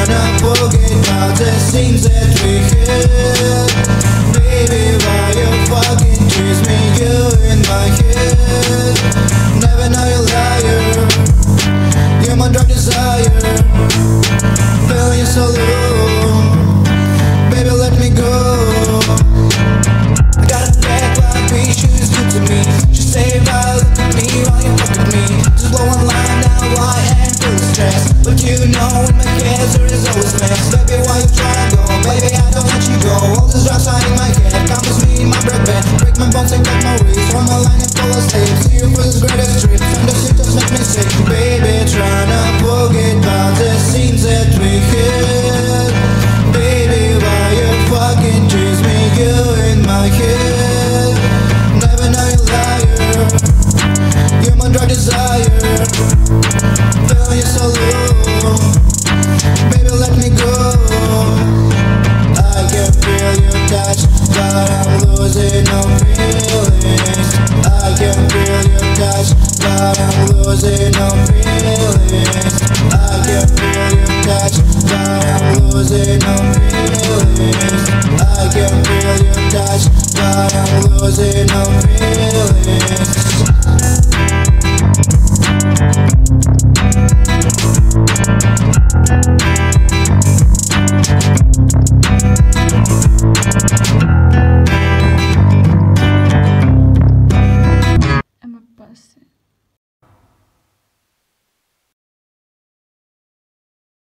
forget about the things that we had. Baby, why you fucking chase me? You in my head. Never know you're a liar. You're my drug desire. Feeling so low. Baby, let me go. I got a bad like she was good to me. She said, "Bye, look at me while you fuck with me." Just blow one line now, I am full of stress. But you know in my case there is always mess. Baby, why you try to go? Baby, I don't let you go. All this drugs are in my head. Come with me in my breath bed. Break my bones and cut my wrist. From my line and full of sleep. See you for this greatest trip. And the shit just make me sick, baby.